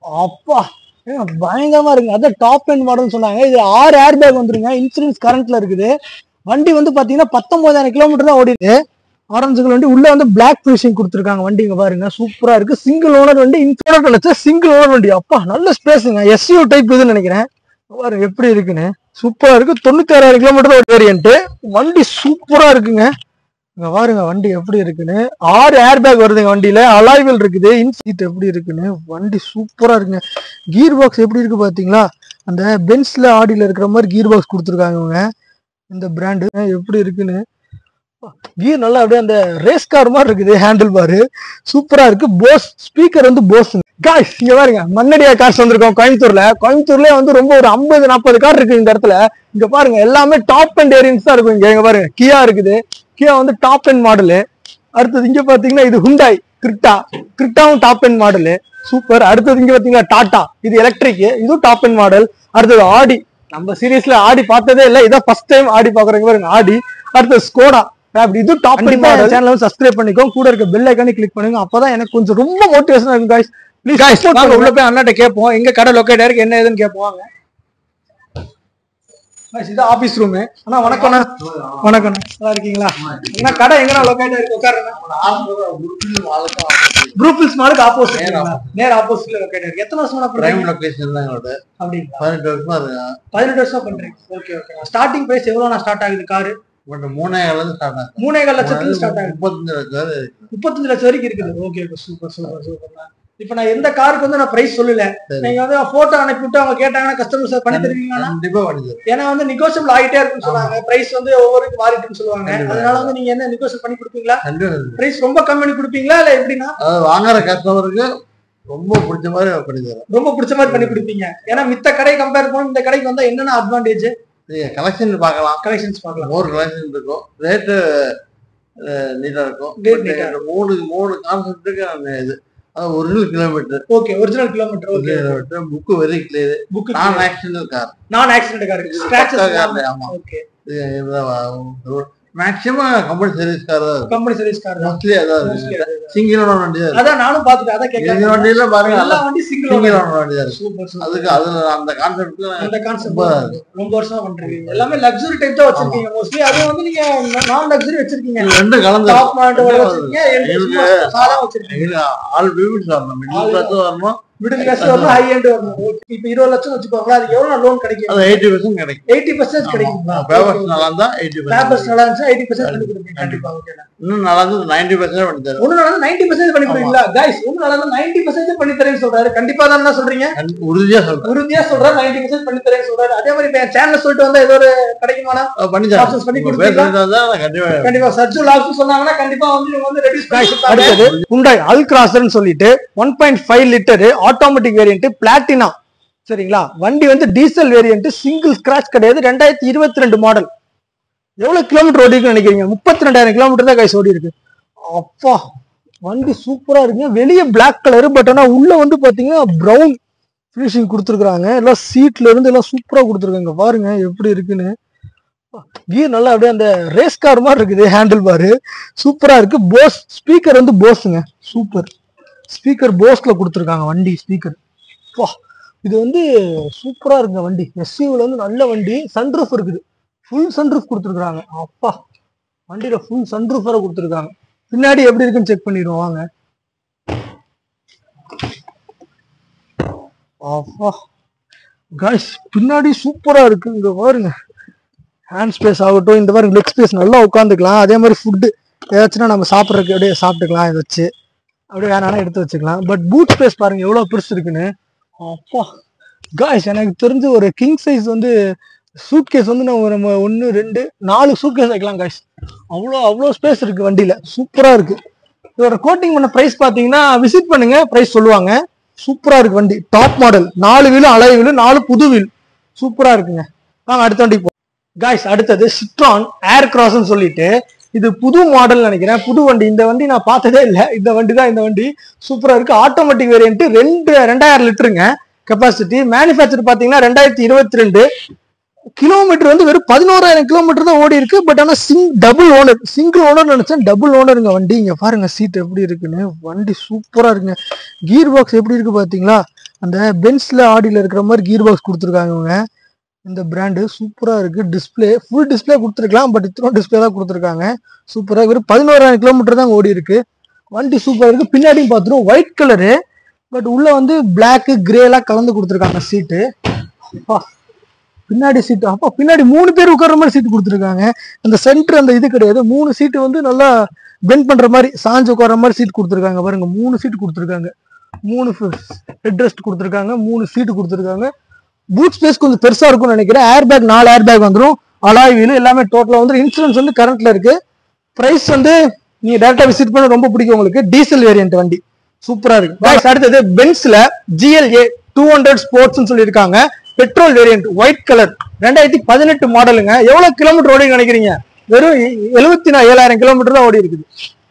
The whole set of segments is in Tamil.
அப்பா பயங்கரமா இருக்குங்க. அதான் டாப் எண்ட் மாடல் சொன்னாங்க. இது 6 ஏர் பேக் வந்துருங்க. இன்சூரன்ஸ் கரண்ட்ல இருக்குது. வண்டி வந்து பாத்தீங்கன்னா 19,000 கிலோமீட்டர் தான் ஓடிது. ஆரஞ்சுகள் வண்டி உள்ள வந்து பிளாக் ஃபினிஷிங் கொடுத்துருக்காங்க. வண்டி இங்க பாருங்க சூப்பரா இருக்கு. சிங்கிள் ஓனர் வண்டி. இன்சூரன்ஸ் நினைச்சா சிங்கிள் ஓனர் வண்டி. அப்பா நல்ல ஸ்பேஸுங்க. எஸ்யூ டைப் இதுன்னு நினைக்கிறேன். பாருங்க எப்படி இருக்குன்னு. சூப்பரா இருக்கு. 96,000 கிலோமீட்டர் ஒரு வேரியன்ட். வண்டி சூப்பரா இருக்குங்க. இங்க பாருங்க வண்டி எப்படி இருக்குன்னு. 6 ஏர் பேக் வருதுங்க வண்டியில. அலாய்வில் இருக்குது. இன்சீட் எப்படி இருக்குன்னு. வண்டி சூப்பரா இருக்குங்க. கீர் பாக்ஸ் எப்படி இருக்கு பாத்தீங்களா? அந்த பென்ஸ்ல ஆடியில இருக்கிற மாதிரி கீர் பாக்ஸ் கொடுத்துருக்காங்க இவங்க. இந்த பிராண்டு எப்படி இருக்குன்னு. கீர் நல்லா அப்படியே அந்த ரேஸ் கார் மாதிரி இருக்குது. ஹேண்டில் பாரு சூப்பரா இருக்கு. போஸ் ஸ்பீக்கர் வந்து போஸ். காய்ஸ் இங்க பாருங்க மண்ணடியா கார்ஸ் வந்திருக்கோம் கோயம்புத்தூர்லயே வந்து ரொம்ப ஒரு 50-40 கார் இருக்கு இந்த இடத்துல. இங்க பாருங்க எல்லாமே டாப் அண்ட் வேரியன்ட்ஸ் தான் இருக்கும். இங்க பாருங்க கியா இருக்குது. கியா வந்து டாப் அண்ட் மாடலு. அடுத்தது இங்க பாத்தீங்கன்னா இது ஹுண்டாய் கிரிட்டாவும் டாப் அண்ட் மாடலு சூப்பர். அடுத்தது இங்க பாத்தீங்கன்னா டாடா, இது எலக்ட்ரிக், இதுவும் டாப் அண்ட் மாடல். அடுத்தது ஆடி, நம்ம சீரியஸ்ல ஆடி பார்த்ததே இல்லை, இதான் ஃபர்ஸ்ட் டைம் ஆடி பாக்குறீங்க பாருங்க ஆடி. அடுத்தது ஸ்கோடா, இது டாப் அண்ட் மாடல். சேனலை சப்ஸ்கிரைப் பண்ணிக்கோங்க, கூட இருக்க பெல் ஐகானை கிளிக் பண்ணுங்க. அப்பதான் எனக்கு கொஞ்சம் ரொம்ப மோட்டிவேஷனா இருக்கும் गाइस. ப்ளீஸ் गाइस வாங்க உள்ள போய் அண்ணாட்ட கேட்போம் எங்க கடை லொகேட் இருக்கு என்ன ஏதுன்னு கேட்போம். இது ஆபீஸ் ரூம். அண்ணா வணக்கம்ண்ணா. வணக்கம், நல்லா இருக்கீங்களா? என்ன கடை எங்கண்ணா லொகேட் இருக்கு? உட்காருங்க. ப்ரூஃபில்ஸ் மாலுக்கு ஆப்போசிட், நேர் ஆப்போசிட்ல லொகேட் இருக்கு. எத்தனை வருஷமா பிரைம் லொகேஷன் தான் என்னோட? அப்படிங்களா? 18 வருஷமா இருக்கு. 18 வருஷமா பண்றீங்க. Okay okay. ஸ்டார்டிங் பிரைஸ் எவ்வளவுனா ஸ்டார்ட் ஆகுது கார்? 3.5 லட்சம் ஸ்டார்ட் ஆகுது. 3.5 லட்சத்துல ஸ்டார்ட் ஆகுது. 35 லட்சம் வரைக்கும் இருக்குது. Okay okay super super super. இப்ப நான் எந்த காருக்கு வந்து நான் பிரைஸ் சொல்லல, நீங்க வந்து போட்டோ அனுப்பிவிட்டு அவங்க கேட்டாங்கன்னா கஸ்டமர் பண்ணி தருவீங்களா? கண்டிப்பா பண்ணி தருவேன். ஏன்னா வந்து நெகோஷியபிள் ஆகிட்டே இருக்குன்னு சொல்றாங்க. பிரைஸ் வந்து ஒவ்வொருக்கு மாறிட்டுன்னு சொல்லுவாங்க. அதனால வந்து நீங்க என்ன நெகோஷியேட் பண்ணி கொடுப்பீங்களா? பிரைஸ் ரொம்ப கம்மி பண்ணி கொடுப்பீங்களா இல்ல எப்படின்னா? வாங்குற கஸ்டமருக்கு ரொம்ப பிடிச்ச மாதிரி பண்ணி தருவேன். ரொம்ப பிடிச்ச மாதிரி பண்ணி கொடுப்பீங்க. ஏன்னா மித்த கடை கம்பேர் பண்ணி இந்த கடைக்கு வந்தா என்னென்ன அட்வான்டேஜ்? கலெக்ஷன் பார்க்கலாம், கலெக்ஷன்ஸ் பார்க்கலாம், ஒரு கலெக்ஷன் இருக்கும், ரேட்டு நீட்டா இருக்கும். மூணு கான்செப்டுக்கு இது original kilometre. Okay, original kilometre. Okay, book very clear. Book நான் ஆக்சிடென்ட் கார் ஸ்கிராச்சஸ் கார். ஆமா, okay. Maximum company service car தான். கம்பெனி சர்வீஸ் கார் மோஸ்ட்லி அதான் சிங்கிள் ஓனர் வண்டி தான். அதான் நானும் பாத்துட்டேன். அத கேக்குறேன். சிங்கிள் வண்டில பாருங்க எல்லா வண்டி சிங்கிள் ஓனர் வண்டி தான். Super super. அதுக்கு அதுல அந்த கான்செப்ட் ரொம்ப வருஷமா பண்றீங்க. எல்லாமே லக்ஸரி டைப் தான் வச்சிருக்கீங்க மோஸ்ட்லி. அது வந்து நீங்க நான் லக்ஸரி வச்சிருக்கீங்க. ரெண்டு கலந்து டாப் மாடல் வச்சிருக்கீங்க, எல்டி சாலா வச்சிருக்கீங்க. ஆல் பியூட்டி சார் நம்ம மிடில் கிளாஸ் வரணும், மிடில் கிளாஸ் வரணும், ஹை எண்ட் வரணும். இப்போ 20 லட்சம் வச்சுக்கோங்களா, அது எவ்வளவு லோன் கிடைக்கும்? அது 80% கிடைக்கும். 80% கிடைக்குங்களா? பேப்பர்ஸ் நல்லா இருந்தா 80%. பேப்பர்ஸ் நல்லா இருந்தா 80% பண்ணி கொடுப்பீங்க. கண்டிப்பா. ஓகே. இன்னும் நல்லா இருந்தா 90% பண்ணி தரேன். ஒண்ணு நல்லா 90% பண்ணி கொடுப்பீங்களா? गाइस ஒண்ணு நல்லா 90% பண்ணி தரேன்னு சொல்றாரு. கண்டிப்பா தான் என்ன சொல்றீங்க? உறுதியா சொல்றேன். உறுதியா சொல்றாரு. 90% பண்ணி தரேன்னு சொல்றாரு. அதே மாதிரி இப்ப சேனல்ல சொல்லிட்டு வந்தா ஏதோ ஒரு கிடைக்குமானா? பண்ணி தரேன். ஆப்ஷன்ஸ் பண்ணி கொடுப்பீங்களா? கண்டிப்பா சர்ஜு லாக்ஸ் சொன்னாங்கன்னா கண்டிப்பா வந்து இவங்க வந்து ரெடியூஸ் பண்ணி கொடுப்பாங்க. அடுத்து Hyundai Alcrosserன்னு சொல்லிட்டு 1.5 லிட்டர் ஆட்டோமேட்டிக் வேரியன்ட் பிளாட்டினா. சரிங்களா? வண்டி வந்து டீசல் வேரியன்ட், சிங்கிள் ஸ்கிராச் கிடையாது. 2022 மாடல். எவ்வளவு கிலோமீட்டர் ஓடி இருக்குன்னு நினைக்கிறீங்க? 32,000 கிலோமீட்டர் தான் கைஸ் ஓடி இருக்கு. அப்பா வண்டி சூப்பரா இருக்குங்க. வெளியே பிளாக் கலர், பட் ஆனா உள்ள வந்து பாத்தீங்கன்னா பிரவுன் பினிஷிங் கொடுத்துருக்காங்க. எல்லாம் சீட்ல இருந்து எல்லாம் சூப்பரா கொடுத்துருக்காங்க. பாருங்க எப்படி இருக்குன்னு. கீர் நல்லா அப்படியே அந்த ரேஸ் கார் மாதிரி இருக்குது. ஹேண்டில் பாரு சூப்பரா இருக்கு. போஸ் ஸ்பீக்கர் வந்து போஸுங்க. சூப்பர் ஸ்பீக்கர் போஸ்ல கொடுத்துருக்காங்க. வண்டி ஸ்பீக்கர் இது வந்து சூப்பரா இருக்குங்க. வண்டி எஸ்யூல வந்து நல்ல வண்டி. சன்ரூஃப் இருக்குது, ஃபுல் சன்ரூஃப் கொடுத்துருக்காங்க. அப்பா வண்டியில ஃபுல் சன்ரூஃப் வர கொடுத்துருக்காங்க. பின்னாடி எப்படி இருக்குன்னு செக் பண்ணிடுவோம் வாங்க. அப்பா गाइस பின்னாடி சூப்பரா இருக்கு. இங்க பாருங்க ஹேண்ட் ஸ்பேஸ் ஆகட்டும், இந்த மாதிரி லெக் ஸ்பேஸ் நல்லா உட்காந்துக்கலாம். அதே மாதிரி ஃபுட்டு ஏதாச்சுன்னா நம்ம சாப்பிட்றதுக்கு அப்படியே சாப்பிட்டுக்கலாம். இதை வச்சு அப்படியே வேணாலும் எடுத்து வச்சுக்கலாம். பட் பூட் ஸ்பேஸ் பாருங்க எவ்வளவு பெருசு இருக்குன்னு. அப்பா गाइस எனக்கு தெரிஞ்சு ஒரு கிங் சைஸ் வந்து சூட் கேஸ் வந்து நம்ம 1 2 4 சூட் கேஸ் வைக்கலாம் गाइस. அவ்வளோ ஸ்பேஸ் இருக்கு வண்டியில. சூப்பரா இருக்கு. இதோட கோட்டிங் பண்ண பிரைஸ் பாத்தீங்கன்னா விசிட் பண்ணுங்க, பிரைஸ் சொல்லுவாங்க. சூப்பரா இருக்கு வண்டி. டாப் மாடல், 4 வீலும் அலாய் வீலும், 4 புது வீல். சூப்பரா இருக்குங்க. வாங்க அடுத்த வண்டி போ गाइस. அடுத்தது சிட்ரான் ஏர் கிராஸ்ன்னு சொல்லிட்டு இது புது மாடல் நினைக்கிறேன். புது வண்டி. இந்த வண்டி நான் பார்த்ததே இல்லை. இந்த வண்டி தான். இந்த வண்டி சூப்பரா இருக்கு. ஆட்டோமேட்டிக் வேரியன்ட், 2000 லிட்டருங்க கெப்பாசிட்டி. மேனுஃபேக்சர் பாத்தீங்கன்னா 2022. கிலோமீட்டர் வந்து வெறும் 11,000 கிலோமீட்டர் தான் ஓடி இருக்கு. பட் ஆனா டபுள் ஓனர், சிங்கிள் ஓனர் நினைச்சேன், டபுள் ஓனருங்க வண்டி. இங்க பாருங்க சீட் எப்படி இருக்குன்னு. வண்டி சூப்பரா இருக்குங்க. கீர் பாக்ஸ் எப்படி இருக்கு பாத்தீங்களா? அந்த பென்ஸ்ல ஆடியில் இருக்கிற மாதிரி கீர் பாக்ஸ் கொடுத்துருக்காங்க இவங்க. இந்த பிராண்டு சூப்பராக இருக்குது. டிஸ்பிளே ஃபுல் டிஸ்பிளே கொடுத்துருக்கலாம், பட் இத்தனை டிஸ்பிளே தான் கொடுத்துருக்காங்க. சூப்பராக வெறும் 11,000 கிலோமீட்டர் தான் ஓடி இருக்கு. வண்டி சூப்பராக இருக்குது. பின்னாடியும் பார்த்துரும் ஒயிட் கலரு, பட் உள்ள வந்து பிளாக்கு கிரேலாம் கலந்து கொடுத்துருக்காங்க. சீட்டு பின்னாடி சீட்டு அப்போ பின்னாடி 3 பேர் உட்கார்ற மாதிரி சீட்டு கொடுத்துருக்காங்க. அந்த சென்டர் அந்த இது கிடையாது. 3 சீட்டு வந்து நல்லா பெண்ட் பண்ற மாதிரி சாஞ்சு உட்கார்ற மாதிரி சீட் கொடுத்துருக்காங்க. பாருங்க 3 சீட்டு கொடுத்துருக்காங்க. 3 ஹெட் ரெஸ்ட் கொடுத்துருக்காங்க. 3 சீட்டு கொடுத்துருக்காங்க. பூட் ஸ்பேஸ் கொஞ்சம் பெருசா இருக்கும்னு நினைக்கிறேன். ஏர் பேக் 4 ஏர் பேக் வந்துடும். அலாய் வீல் எல்லாமே டோட்டலா வந்து. இன்சூரன்ஸ் வந்து கரண்ட்ல இருக்கு. பிரைஸ் வந்து நீங்க டைரக்டா விசிட் பண்ண ரொம்ப பிடிக்கும் உங்களுக்கு. டீசல் வேரியன்ட் வண்டி சூப்பரா இருக்கு. அடுத்தது பென்ஸ்ல GLA 200 ஸ்போர்ட்ஸ் சொல்லியிருக்காங்க. பெட்ரோல் வேரியன்ட் ஒயிட் கலர் 2018 மாடலுங்க. எவ்வளவு கிலோமீட்டர் ஓடி நினைக்கிறீங்க? வெறும் 77,000 கிலோமீட்டர் தான் ஓடி இருக்குது.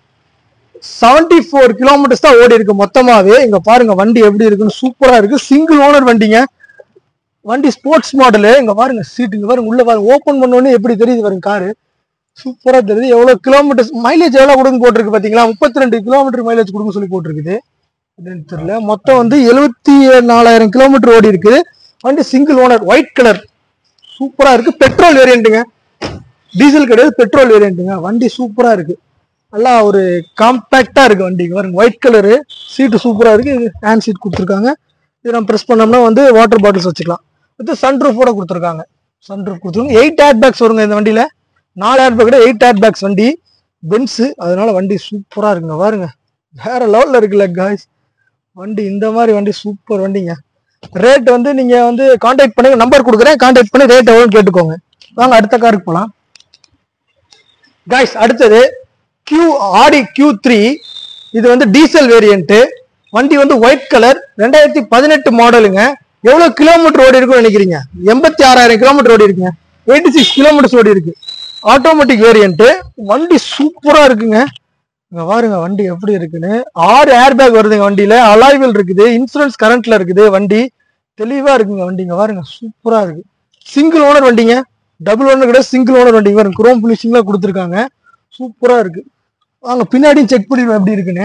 74 கிலோமீட்டர்ஸ் தான் ஓடி இருக்கு மொத்தமாவே. இங்க பாருங்க வண்டி எப்படி இருக்குன்னு. சூப்பரா இருக்கு. சிங்கிள் ஓனர் வண்டிங்க. வண்டி ஸ்போர்ட்ஸ் மாடலு. இங்க பாருங்க சீட், இங்க பாருங்க உள்ள பாருங்க. ஓபன் பண்ணோடனே எப்படி தெரியுது பாருங்க காரு. சூப்பரா தெரியுது. எவ்வளவு கிலோமீட்டர்ஸ் மைலேஜ் எவ்வளவு கொடுங்க போட்டிருக்கு பாத்தீங்களா? 32 கிலோமீட்டர் மைலேஜ் கொடுங்க சொல்லி போட்டிருக்குது. தெரியல. மொத்தம் வந்து 74,000 கிலோமீட்டர் ஓடி இருக்குது. வண்டி சிங்கிள் ஓனர் ஒயிட் கலர் சூப்பரா இருக்கு. பெட்ரோல் வேரியன்ட்டுங்க, டீசல் கிடையாது, பெட்ரோல் வேரியன்ட்டுங்க. வண்டி சூப்பரா இருக்கு. நல்லா ஒரு காம்பேக்டா இருக்கு வண்டி. பாருங்க ஒயிட் கலரு. சீட்டு சூப்பரா இருக்கு. ஹேண்ட் சீட் கொடுத்துருக்காங்க. இது நம்ம ப்ரெஸ் பண்ணோம்னா வந்து வாட்டர் பாட்டில்ஸ் வச்சுக்கலாம். இது சன்ரூஃபோட கொடுத்துருக்காங்க. சன்ரூஃப் கொடுத்துருக்காங்க. 8 ஏர் பேக்ஸ் வருங்க இந்த வண்டியில. 4 ஏர் பேக் 8 ஏர் பேக்ஸ் வண்டி பென்ஸ். அதனால வண்டி சூப்பரா இருக்குங்க. பாருங்க வேற லெவல்ல இருக்குல்ல காய்ஸ். வண்டி இந்த மாதிரி வண்டி சூப்பர் வண்டிங்க. ரேட் வந்து நீங்க வந்து கான்டாக்ட் பண்ணி நம்பர் கொடுக்குறேன். கான்டாக்ட் பண்ணி ரேட் எவ்வளோன்னு கேட்டுக்கோங்க. வாங்க அடுத்த காருக்கு போலாம் காய்ஸ். அடுத்தது ஆடி Q3. இது வந்து டீசல் வேரியன்ட் வண்டி வந்து ஒயிட் கலர் 2018 மாடலுங்க. எவ்வளவு கிலோமீட்டர் ஓடி இருக்குன்னு நினைக்கிறீங்க? 86,000 கிலோமீட்டர் ஓடி இருக்குங்க. 86 கிலோமீட்டர்ஸ் ஓடி இருக்கு. ஆட்டோமேட்டிக் வேரியன்ட் வண்டி சூப்பரா இருக்குங்க. இங்க பாருங்க வண்டி எப்படி இருக்குன்னு. 6 ஏர் பேக் வருதுங்க வண்டியில. அலாய் வீல் இருக்குது. இன்சூரன்ஸ் கரண்ட்ல இருக்குது. வண்டி தெளிவா இருக்குங்க. வண்டி இங்க பாருங்க சூப்பரா இருக்கு. சிங்கிள் ஓனர் வண்டிங்க. டபுள் ஓனர் கிடையாது, சிங்கிள் ஓனர் வண்டிங்க. பாருங்க குரோம் பினிஷிங்லாம் கொடுத்துருக்காங்க. சூப்பரா இருக்கு. வாங்க பின்னாடியும் செக் பண்ணிடுவோம் எப்படி இருக்குன்னு.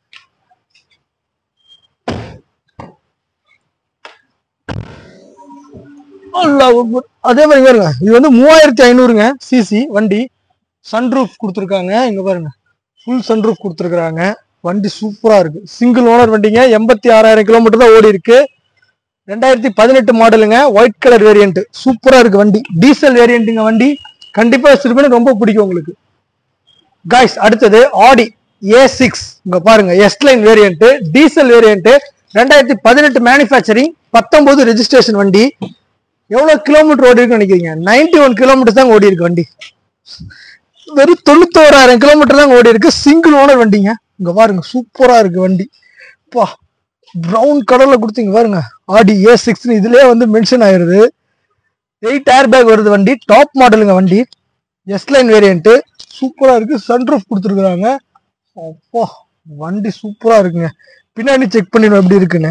அதே மாதிரி பாருங்க இது வந்து 3500ங்க சிசி வண்டி. சன்ரூஃப் கொடுத்துருக்காங்க. இங்க பாருங்க ஃபுல் சன்ரூஃப் கொடுத்துருக்காங்க. வண்டி சூப்பரா இருக்கு. சிங்கிள் ஓனர் வண்டிங்க. 86,000 கிலோமீட்டர் தான் ஓடி இருக்கு. 2018 மாடலுங்க. ஒயிட் கலர் வேரியன்ட் சூப்பரா இருக்கு வண்டி. டீசல் வேரியன்ட்டுங்க வண்டி. கண்டிப்பா வச்சிருப்பேன், ரொம்ப பிடிக்கும் உங்களுக்கு காய்ஸ். அடுத்தது ஆடி A6. இங்க பாருங்க S line variant diesel variant 2018 manufacturing 19 registration வண்டி. எவ்வளவு கிலோமீட்டர் ஓடி இருக்குன்னு நினைக்கிறீங்க? 91 கிலோமீட்டர் தான் ஓடி இருக்கு வண்டி. வெறும் 91,000 கிலோமீட்டர் தான் ஓடி இருக்கு. சிங்கிள் ஓனர் வண்டிங்க. இங்க பாருங்க சூப்பரா இருக்கு வண்டி. பா பிரவுன் கலர்ல கொடுத்தீங்க பாருங்க. ஆடி A6 இதுலயே வந்து மென்ஷன் ஆயிருது. 8 ஏர் பேக் வருது வண்டி. டாப் மாடலுங்க வண்டி. எஸ் லைன் வேரியன்ட் சூப்பரா இருக்கு. சன்ரூஃப் கொடுத்துருக்காங்க. அப்பா வண்டி சூப்பரா இருக்குங்க. பின்னாடி செக் பண்ணிடுவோம் எப்படி இருக்குன்னு.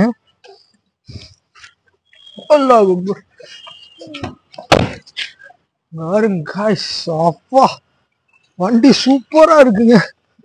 அப்பா வண்டி சூப்பரா இருக்குங்க.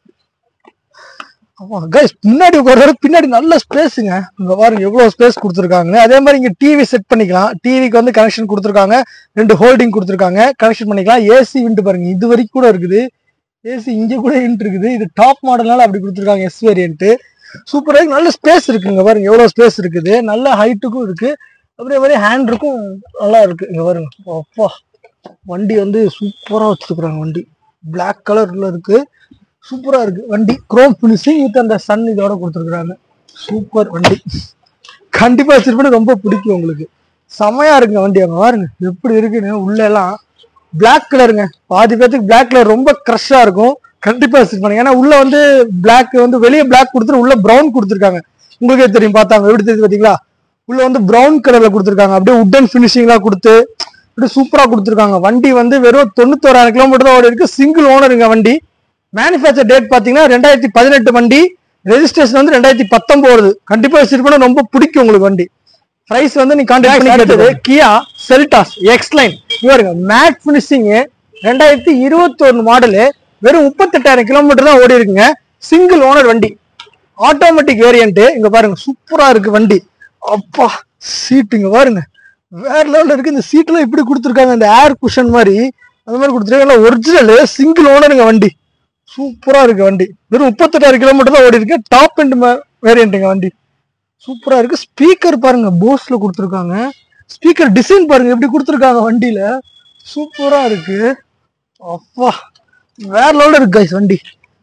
முன்னாடி பின்னாடி நல்ல ஸ்பேஸுங்க. இங்க பாருங்க எவ்வளவு ஸ்பேஸ் கொடுத்துருக்காங்க. அதே மாதிரி இங்க டிவி செட் பண்ணிக்கலாம். டிவிக்கு வந்து கனெக்ஷன் கொடுத்துருக்காங்க. 2 ஹோல்டிங் கொடுத்துருக்காங்க. கனெக்ஷன் பண்ணிக்கலாம். ஏசி விண்டு பாருங்க இது வரைக்கும் கூட இருக்குது. ஏசி இங்க கூட இருக்குது. இது டாப் மாடல்னால அப்படி கொடுத்துருக்காங்க. எஸ் வேரியன்ட் சூப்பரா இருக்கு. நல்ல ஸ்பேஸ் இருக்குங்க. பாருங்க எவ்வளவு ஸ்பேஸ் இருக்குது. நல்ல ஹைட்டுக்கும் இருக்கு. அப்படியே மாதிரி ஹேண்ட்ருக்கும் நல்லா இருக்கு. இங்க பாருங்க அப்பா வண்டி வந்து சூப்பரா வச்சிருக்காங்க. வண்டி பிளாக் கலர்ல இருக்கு. சூப்பரா இருக்கு வண்டி. குரோம் பினிஷிங் வித் அந்த சன் இதோட கொடுத்துருக்காங்க. சூப்பர் வண்டி. கண்டிப்பா வச்சிருப்பேன், ரொம்ப பிடிக்கும் உங்களுக்கு. செமையா இருக்குங்க வண்டி. அங்க பாருங்க எப்படி இருக்குன்னு. உள்ள எல்லாம் பிளாக் கலருங்க. பாதி பேருக்கு பிளாக் கலர் ரொம்ப கிரஷ்ஷா இருக்கும். கண்டிப்பா வச்சிருப்பாங்க. ஏன்னா உள்ள வந்து பிளாக் வந்து வெளியே பிளாக் கொடுத்துட்டு உள்ள ப்ரௌன் கொடுத்துருக்காங்க. உங்களுக்கே தெரியும் பார்த்தாங்க எப்படி தெரியுது பாத்தீங்களா? உள்ள வந்து ப்ரௌன் கலர்ல கொடுத்துருக்காங்க. அப்படியே உட்டன் பினிஷிங்லாம் கொடுத்து அப்படியே சூப்பரா கொடுத்துருக்காங்க. வண்டி வந்து வெறும் 91,000 கிலோமீட்டர் தான் ஓடி இருக்கு. சிங்கிள் ஓனருங்க வண்டி. மேனுஃபேக்சர் டேட் பாத்தீங்கன்னா 2018 வண்டி. ரெஜிஸ்ட்ரேஷன் வந்து 2019. கண்டிப்பா வச்சிருப்பேன், ரொம்ப பிடிக்கும் உங்களுக்கு வண்டி. பிரைஸ் வந்து நீ கான்டாக்ட் பண்ணி கேட்டது. கியா செல்டாஸ் எக்ஸ் லைன் பாருங்க மேட் பினிஷிங் 2021 மாடலு. வெறும் 38,000 கிலோமீட்டர் தான் ஓடி இருக்குங்க. சிங்கிள் ஓனர் வண்டி. Automatic variant. இங்க பாருங்க சூப்பரா இருக்கு வண்டி. அப்பா சீட்டுங்க பாருங்க, வேற லெவல்ல இருக்கு. இந்த சீட்லாம் இப்படி கொடுத்துருக்காங்க, இந்த ஏர் குஷன் மாதிரி அந்த மாதிரி கொடுத்துருக்காங்க. ஒரிஜினல் சிங்கிள் ஓனருங்க வண்டி, சூப்பரா இருக்கு வண்டி. வெறும் 38,000 கிலோமீட்டர் தான் ஓடி இருக்கு. டாப் அண்ட் வேரியன்ட்டுங்க வண்டி, சூப்பரா இருக்கு. ஸ்பீக்கர் பாருங்க போஸ்ல கொடுத்துருக்காங்க. ஸ்பீக்கர் டிசைன் பாருங்க எப்படி கொடுத்துருக்காங்க வண்டியில, சூப்பரா இருக்கு. அப்பா வேற லெவல்ல இருக்கு கைஸ், வண்டி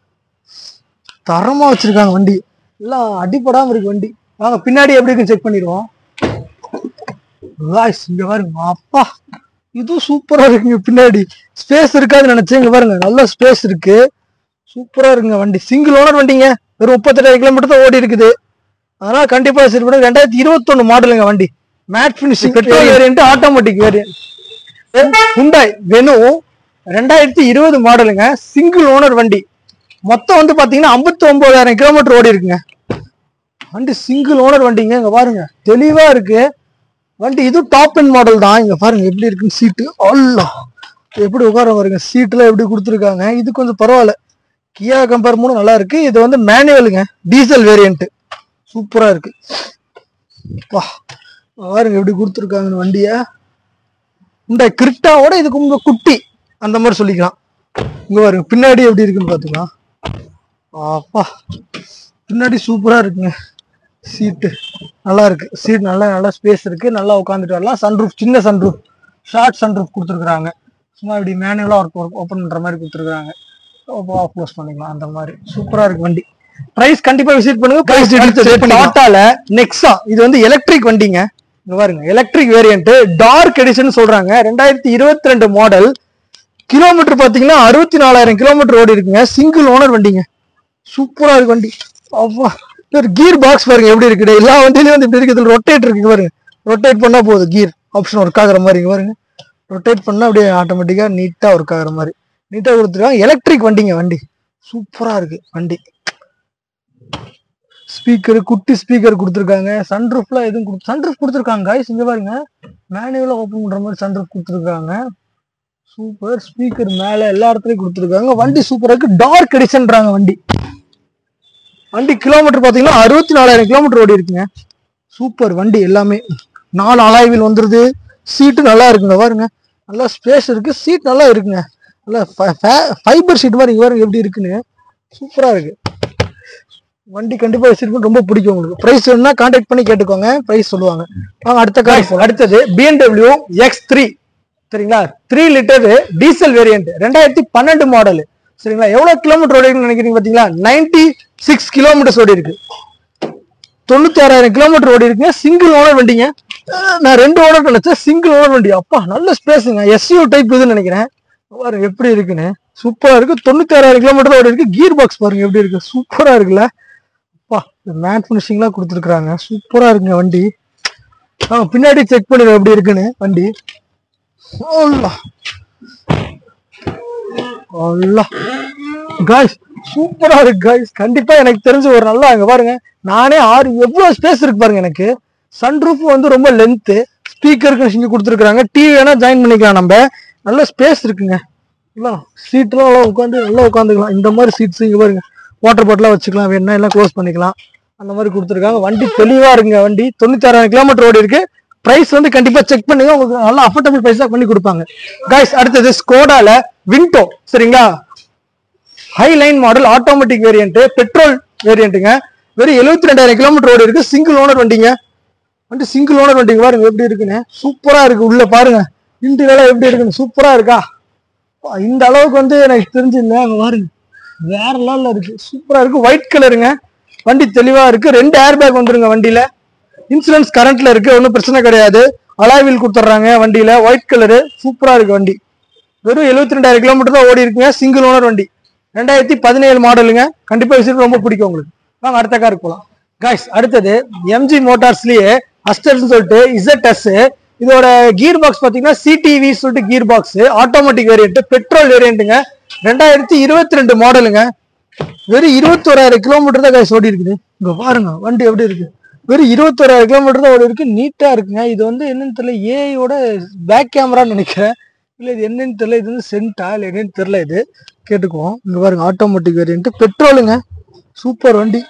தரமா வச்சிருக்காங்க. வண்டி எல்லாம் அடிப்படாம இருக்கு வண்டி. வாங்க பின்னாடி எப்படி இருக்குன்னு செக் பண்ணிடுவோம். இங்க பாருங்க, அப்பா இதுவும் சூப்பரா இருக்குங்க. பின்னாடி ஸ்பேஸ் இருக்காதுன்னு நினைச்சேன், இங்க பாருங்க நல்ல ஸ்பேஸ் இருக்கு, சூப்பரா இருக்குங்க வண்டி. சிங்கிள் ஓனர் வண்டிங்க, வெறும் 38,000 கிலோமீட்டர் தான் ஓடி இருக்குது. அதனால கண்டிப்பா சரி பண்ணி 2021 மாடலுங்க வண்டி. Matte finishing petrol variant, automatic variant. Hyundai Venue 2020 மாடலுங்க, சிங்கிள் ஓனர் வண்டி. மொத்தம் வந்து பாத்தீங்கன்னா 59,000 கிலோமீட்டர் ஓடி இருக்குங்க வண்டி. சிங்கிள் ஓனர் வண்டிங்க, இங்க பாருங்க தெளிவா இருக்கு வண்டி. இது டாப் அண்ட் மாடல் தான். இங்க பாருங்க எப்படி இருக்குன்னு சீட்டு, அல்ல எப்படி உட்கார பாருங்க, சீட்லாம் எப்படி கொடுத்துருக்காங்க. இது கொஞ்சம் பரவாயில்ல, கியா கம்பேர் மூணு நல்லா இருக்கு. இது வந்து மேனுவலுங்க, டீசல் வேரியன்ட், சூப்பரா இருக்கு. பாருங்க எப்படி கொடுத்துருக்காங்க வண்டிய. இந்த கிரிட்டாவோட இது கொஞ்சம் குட்டி அந்த மாதிரி சொல்லிக்கலாம். இங்க பாருங்க பின்னாடி எப்படி இருக்குன்னு பாத்துக்கலாம். அப்பா பின்னாடி சூப்பரா இருக்குங்க, சீட்டு நல்லா இருக்கு. சீட் நல்லா ஸ்பேஸ் இருக்கு, நல்லா உட்காந்துட்டு வரலாம். சன்ரூஃப், சின்ன சன்ரூஃப், ஷார்ட் சன்ரூஃப் கொடுத்துருக்காங்க. சும்மா இப்படி மேனுவலா ஓப்பன் பண்ற மாதிரி கொடுத்துருக்காங்க. ஆஃப் க்ளோஸ் பண்ணிக்கலாம் அந்த மாதிரி, சூப்பரா இருக்கு வண்டி. பிரைஸ் கண்டிப்பா விசிட் பண்ணுங்க. பிரைஸ் டாட்டால நெக்ஸா, இது வந்து எலக்ட்ரிக் வண்டிங்க. இங்க பாருங்க எலக்ட்ரிக் வேரியன்ட், டார்க் எடிஷன் சொல்றாங்க. 2022 மாடல். கிலோமீட்டர் பாத்தீங்கன்னா 64,000 கிலோமீட்டர் ஓடி இருக்குங்க. சிங்கிள் ஓனர் வண்டிங்க, சூப்பரா இருக்கு வண்டி. அவ்வா கீர் பாக்ஸ் பாருங்க எப்படி இருக்கு. எல்லா வண்டியிலும் வந்து இப்படி இருக்குது. ரொட்டேட் இருக்கு பாருங்க, ரொட்டேட் பண்ணா போதும் கீர் ஆப்ஷன் ஒர்க் ஆகுற மாதிரி. பாருங்க ரொட்டேட் பண்ணா அப்படியே ஆட்டோமேட்டிக்கா நீட்டா ஒர்க் ஆகுற மாதிரி நீட்டா கொடுத்துருக்காங்க. எலக்ட்ரிக் வண்டிங்க வண்டி, சூப்பரா இருக்கு வண்டி. ஸ்பீக்கர், குட்டி ஸ்பீக்கர் கொடுத்துருக்காங்க. சன்ரூஃப்ல எதுவும் சன்ரூஃப் கொடுத்துருக்காங்க காய்ஸ். இங்க பாருங்க மேனுவலா ஓப்பன் பண்ற மாதிரி சன்ரூஃப் கொடுத்துருக்காங்க. சூப்பர். ஸ்பீக்கர் மேல எல்லா இடத்துலயும் கொடுத்துருக்காங்க. வண்டி சூப்பரா இருக்கு. டார்க் எடிஷன்றாங்க வண்டி. வண்டி கிலோமீட்டர் பாத்தீங்கன்னா 64,000 கிலோமீட்டர் ஓடி இருக்குங்க. சூப்பர் வண்டி. எல்லாமே 4 அலாய்வில் வந்துருது. சீட்டு நல்லா இருக்குங்க பாருங்க, நல்லா ஸ்பேஸ் இருக்கு. சீட் நல்லா இருக்குங்க, நல்லா ஃபைபர் சீட் மாதிரி. பாருங்க எப்படி இருக்குன்னு, சூப்பரா இருக்கு வண்டி. கண்டிப்பா வச்சிருக்கோம், ரொம்ப பிடிக்கும் உங்களுக்கு. பிரைஸ் வேணும்னா கான்டாக்ட் பண்ணி கேட்டுக்கோங்க, பிரைஸ் சொல்லுவாங்க. அடுத்த கார், அடுத்தது BMW X3 சரிங்களா. 3 லிட்டர் டீசல் வேரியன்ட், 2012 மாடல் சரிங்களா. எவ்வளவு கிலோமீட்டர் ஓடி இருக்குன்னு நினைக்கிறீங்க பாத்தீங்களா? 96 கிலோமீட்டர்ஸ் ஓடி இருக்கு. 96,000 கிலோமீட்டர் ஓடி இருக்குங்க. சிங்கிள் ஓனர் வண்டிங்க. நான் 2 ஓனர் நினைச்சேன், சிங்கிள் ஓனர் வண்டி. அப்பா நல்ல ஸ்பேஸுங்க, SUV டைப் இதுன்னு நினைக்கிறேன். பாருங்க எப்படி இருக்குன்னு, சூப்பரா இருக்கு. 96,000 கிலோமீட்டர் ஓடி இருக்கு. கீர் பாக்ஸ் பாருங்க எப்படி இருக்கு, சூப்பரா இருக்குல்ல. அப்பா மேட் பினிஷிங்லாம் கொடுத்துருக்காங்க, சூப்பரா இருக்குங்க வண்டி. பின்னாடி செக் பண்ணுங்க எப்படி இருக்குன்னு வண்டி. காய்ஸ் சூப்பரா இருக்கு காய்ஸ். கண்டிப்பா எனக்கு தெரிஞ்ச ஒரு நல்லா, இங்க பாருங்க நானே எவ்வளவு ஸ்பேஸ் இருக்கு பாருங்க எனக்கு. சன்ரூஃப் வந்து ரொம்ப லென்த், ஸ்பீக்கருக்கு இங்க கொடுத்துருக்காங்க. டிவி வேணா ஜாயின் பண்ணிக்கலாம் நம்ம. நல்ல ஸ்பேஸ் இருக்குங்க. சீட்லாம் நல்லா உட்காந்துக்கலாம். இந்த மாதிரி சீட்ஸ் இங்க பாருங்க, வாட்டர் பாட்டிலா வச்சுக்கலாம், வேணா எல்லாம் க்ளோஸ் பண்ணிக்கலாம். அந்த மாதிரி கொடுத்துருக்காங்க. வண்டி தெளிவா இருக்குங்க வண்டி. 96,000 கிலோமீட்டர் ஓடி இருக்கு. பிரைஸ் வந்து கண்டிப்பா செக் பண்ணுங்க, உங்களுக்கு நல்லா அஃபோர்டபிள் பிரைஸா பண்ணி கொடுப்பாங்க गाइस. அடுத்தது ஸ்கோடால விண்டோ சரிங்களா. High line model, automatic variant, petrol வேரியன்ட்டுங்க. வெறும் 72,000 கிலோமீட்டர் ஓடி இருக்கு. சிங்கிள் ஓனர் வண்டிங்க. வண்டி சிங்கிள் ஓனர் வண்டிங்க. பாருங்க எப்படி இருக்குன்னு, சூப்பரா இருக்கு. உள்ள பாருங்க இன்டீரியர் எப்படி இருக்குன்னு, சூப்பரா இருக்கா. இந்த அளவுக்கு வந்து எனக்கு தெரிஞ்சிருந்த அங்க பாருங்க வேற லெவல்ல இருக்கு, சூப்பரா இருக்கு. ஒயிட் கலருங்க. வண்டி தெளிவா இருக்கு. 2 ஏர் பேக் வந்துருங்க வண்டியில. இன்சூரன்ஸ் கரண்ட்ல இருக்கு, ஒன்றும் பிரச்சனை கிடையாது. அலாய்வில் கொடுத்துட்றாங்க வண்டியில. ஒயிட் கலரு, சூப்பரா இருக்கு வண்டி. வெறும் 72,000 கிலோமீட்டர் தான் ஓடி இருக்குங்க. சிங்கிள் ஓனர் வண்டி, 2017 மாடலுங்க. கண்டிப்பா விசிட் ரொம்ப பிடிக்கும் உங்களுக்கு. வாங்க அடுத்த காருக்கு போலாம் गाइस. அடுத்தது MG மோட்டார்ஸ்லயே அஸ்டர்னு சொல்லிட்டு ZS. இதோட கீர் பாக்ஸ் பாத்தீங்கன்னா CTV சொல்லிட்டு gear box, automatic variant, petrol வேரியன்ட்டுங்க. 2022 மாடலுங்க. வெறும் 21,000 கிலோமீட்டர் தான் गाइस ஓடி இருக்குது. இங்க பாருங்க வண்டி எப்படி இருக்கு. வெறும் 21,000 கிலோமீட்டர் தான் ஓடி இருக்கு. நீட்டா இருக்குங்க. இது வந்து என்னன்னு தெரியல, ஏஐயோட பேக் கேமரான்னு நினைக்கிறேன். இல்ல இது என்னன்னு தெரியல, இது வந்து சென்டா இல்ல என்னன்னு தெரியல. இது கேட்டுக்குவோம். இங்க பாருங்க ஆட்டோமேட்டிக் வேரியன்ட், பெட்ரோலுங்க. சூப்பர் வண்டி.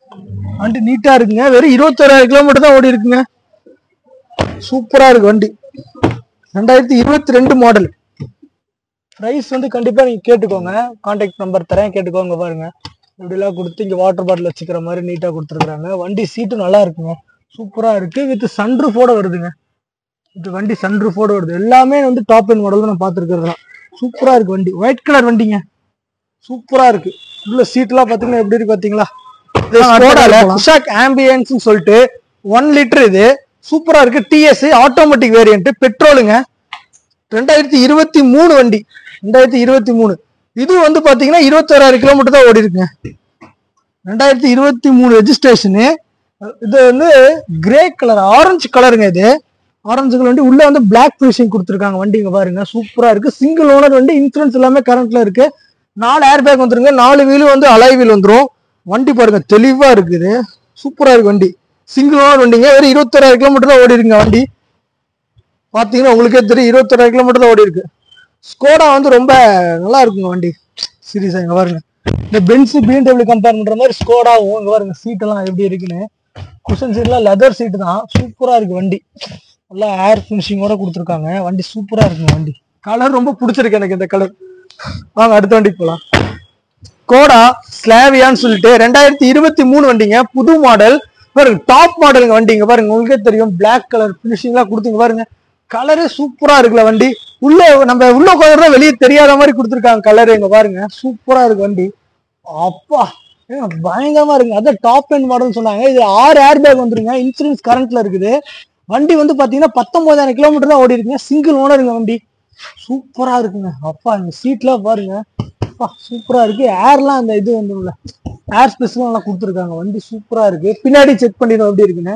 வண்டி நீட்டா இருக்குங்க. வெறும் 21,000 கிலோமீட்டர் தான் ஓடி இருக்குங்க. சூப்பரா இருக்கு வண்டி. 2022 மாடல். பிரைஸ் வந்து கண்டிப்பா நீங்க கேட்டுக்கோங்க. கான்டாக்ட் நம்பர் தரேன், கேட்டுக்கோங்க. பாருங்க இப்படிலாம் கொடுத்து இங்க வாட்டர் பாட்டில் வச்சுக்கிற மாதிரி நீட்டா கொடுத்துருக்காங்க. வண்டி சீட்டு நல்லா இருக்குங்க, சூப்பரா இருக்கு. வித் சன்ரூஃபோட வருதுங்க. இது வண்டி சன்ரூஃபோட வருது. எல்லாமே வந்து டாப் எண்ட் மாடல் தான் நான் பார்த்துருக்கிறதுலாம். சூப்பரா இருக்கு வண்டி. ஒயிட் கலர் வண்டிங்க, சூப்பரா இருக்கு. உள்ள சீட் எல்லாம் பாத்தீங்கன்னா எப்படி இருக்கு பாத்தீங்களா? குஷாக் ஆம்பியன்ஸ் சொல்லிட்டு 1 லிட்டர் இது சூப்பரா இருக்கு. DS automatic variant, பெட்ரோலுங்க. 2023 வண்டி, 2023. இது வந்து பாத்தீங்கன்னா 21,000 கிலோமீட்டர் தான் ஓடி இருக்குங்க. 2023 ரெஜிஸ்ட்ரேஷனு. இது வந்து கிரே கலர், ஆரஞ்சு கலருங்க. இது ஆரஞ்சு கலர் வண்டி. உள்ள வந்து பிளாக் ஃபினிஷிங் கொடுத்துருக்காங்க. வண்டி இங்க பாருங்க சூப்பரா இருக்கு. சிங்கிள் ஓனர் வண்டி. இன்சூரன்ஸ் எல்லாமே கரண்ட்ல இருக்கு. 4 ஏர் பேக் வந்துருங்க. 4 வீலும் வந்து அலாய் வீல் வந்துடும். வண்டி பாருங்க தெளிவா இருக்குது, சூப்பரா இருக்கு வண்டி. சிங்கிள் ஓனர் வண்டிங்க. வெறும் 21,000 கிலோமீட்டர் தான் ஓடி இருக்குங்க வண்டி. பாத்தீங்கன்னா உங்களுக்கே தெரியும் 21,000 கிலோமீட்டர் தான் ஓடி இருக்கு. ஸ்கோடா வந்து ரொம்ப நல்லா இருக்குங்க வண்டி. சீரியஸா இங்க பாருங்க, இந்த பென்ஸ் BMW கம்பேர் பண்ற மாதிரி ஸ்கோடாவும் இங்க பாருங்க. சீட் எல்லாம் எப்படி இருக்குன்னு, குஷன் சீட்லாம் லெதர் சீட் தான். சூப்பரா இருக்கு வண்டி. நல்லா ஏர் பினிஷிங்கோட கொடுத்துருக்காங்க. வண்டி சூப்பரா இருக்குங்க வண்டி. கலர் ரொம்ப பிடிச்சிருக்கு எனக்கு இந்த கலர். வாங்க அடுத்த வண்டிக்கு போலாம். ஸ்கோடா ஸ்லாவியான்னு சொல்லிட்டு 2023 வண்டிங்க, புது மாடல். பாருங்க டாப் மாடலுங்க வண்டிங்க. பாருங்க உங்களுக்கே தெரியும், பிளாக் கலர் பினிஷிங்லாம் கொடுத்துங்க. பாருங்க கலரே சூப்பரா இருக்குல்ல வண்டி. உள்ள நம்ம உள்ள உட்காந்து வெளியே தெரியாத மாதிரி கொடுத்துருக்காங்க கலரு. இங்க பாருங்க சூப்பரா இருக்கு வண்டி. அப்பா பயங்கரமா இருக்குங்க. அதான் டாப் எண்ட் மாடல் சொன்னாங்க. இது 6 ஏர் பேக் வந்துருங்க. இன்சூரன்ஸ் கரண்ட்ல இருக்குது. வண்டி வந்து பாத்தீங்கன்னா 19,000 கிலோமீட்டர் தான் ஓடி இருக்குங்க. சிங்கிள் ஓனருங்க வண்டி. சூப்பரா இருக்குங்க. அப்பா இந்த சீட்லாம் பாருங்க, அப்பா சூப்பரா இருக்கு. ஏர்லாம் அந்த இது வந்து ஏர் ஸ்பேஸ்லாம் நல்லா கொடுத்துருக்காங்க. வண்டி சூப்பரா இருக்கு. பின்னாடி செக் பண்ணிடுவோம் எப்படி இருக்குன்னு.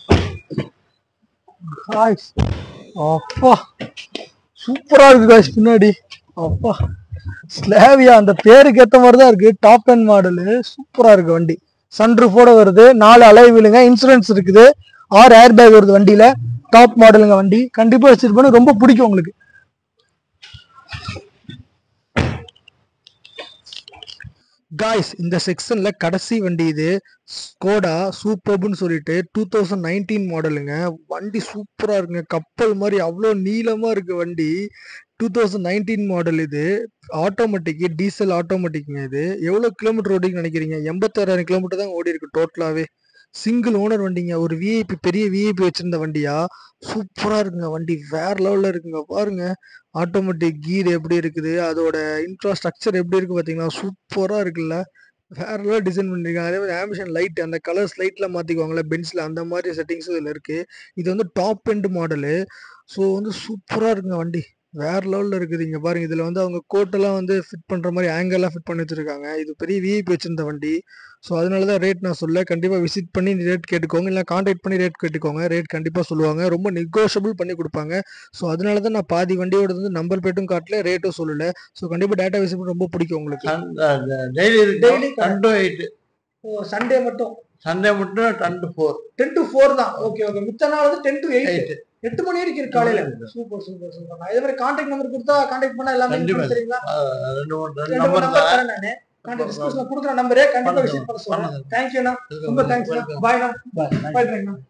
அப்பா சூப்பரா இருக்கு காய்ஸ் பின்னாடி. அப்பா ஸ்லாவியா அந்த பேருக்கு ஏத்த மாதிரி தான் இருக்கு. டாப் எண்ட் மாடலு சூப்பரா இருக்கு வண்டி. சன்ரூஃபோட வருது. 4 அலாய் வீலுங்க. இன்சூரன்ஸ் இருக்குது. 6 ஏர் பேக் வருது வண்டியில. டாப் மாடலுங்க வண்டி. கண்டிப்பா வச்சிருப்பேன், ரொம்ப பிடிக்கும் உங்களுக்கு. காய்ஸ் இந்த செக்ஷன்ல கடைசி வண்டி இது. ஸ்கோடா சூப்பர்ப்னு சொல்லிட்டு 2019 மாடலுங்க. வண்டி சூப்பரா இருக்குங்க. கப்பல் மாதிரி அவ்வளோ நீளமா இருக்கு வண்டி. 2019 மாடல் இது. ஆட்டோமேட்டிக், டீசல் ஆட்டோமேட்டிக்ங்க. இது எவ்வளோ கிலோமீட்டர் ஓடிக்குன்னு நினைக்கிறீங்க? 86,000 கிலோமீட்டர் தான் ஓடி இருக்கு டோட்டலாவே. சிங்கிள் ஓனர் வண்டிங்க. ஒரு விஐபி, பெரிய விஐபி வச்சிருந்த வண்டியா. சூப்பரா இருக்குங்க வண்டி. வேற லெவல்ல இருக்குங்க. பாருங்க ஆட்டோமேட்டிக் கீர் எப்படி இருக்குது, அதோட இன்ஃப்ராஸ்ட்ரக்சர் எப்படி இருக்கு பாத்தீங்களா? சூப்பரா இருக்குல்ல, வேற லெவல் டிசைன் பண்ணிருக்காங்க. அதே மாதிரி ஆம்பிஷன் லைட், அந்த கலர்ஸ் லைட்ல மாத்திக்குவாங்கல்ல பென்ஸ்ல, அந்த மாதிரி செட்டிங்ஸும் இதுல இருக்கு. இது வந்து டாப் எண்ட் மாடலு. ஸோ வந்து சூப்பரா இருக்குங்க வண்டி. வேற லெவல்ல இருக்குது. இங்க பாருங்க, இதுல வந்து அவங்க கோட்டெல்லாம் வந்து ஃபிட் பண்ற மாதிரி ஆங்கெல்லாம் ஃபிட் பண்ணி வச்சிருக்காங்க. இது பெரிய விஐபி வச்சிருந்த வண்டி. ஸோ அதனாலதான் ரேட் நான் சொல்ல. கண்டிப்பா விசிட் பண்ணி ரேட் கேட்டுக்கோங்க, இல்லை கான்டாக்ட் பண்ணி ரேட் கேட்டுக்கோங்க. ரேட் கண்டிப்பா சொல்லுவாங்க, ரொம்ப நெகோஷியபிள் பண்ணி கொடுப்பாங்க. ஸோ அதனாலதான் நான் பாதி வண்டியோட வந்து நம்பர் பிளேட்டும் காட்டல, ரேட்டும் சொல்லல. ஸோ கண்டிப்பா டேட்டா விசிட் ரொம்ப பிடிக்கும் உங்களுக்கு. Daily 10 to 8. சண்டே மட்டும், சண்டே மட்டும் 10 to 4. 10 to 4 தான். Okay okay. மித்த நாள் வந்து 10 to 8. 8 மணி வரைக்கும் இருக்கு காலையில. Super super super. நான் இதே மாதிரி கான்டாக்ட் நம்பர் கொடுத்தா கான்டாக்ட் பண்ணா எல்லாமே தெரியுங்களா? 2 நம்பர் தரேன் நானு. கான்டாக்ட் டிஸ்கிரிப்ஷன்ல கொடுக்குற நம்பரே கண்டிப்பா விசிட் பண்ண சொல்லுங்க. தேங்க் யூ அண்ணா, ரொம்ப தேங்க்ஸ். பாய் அண்ணா. பாய்.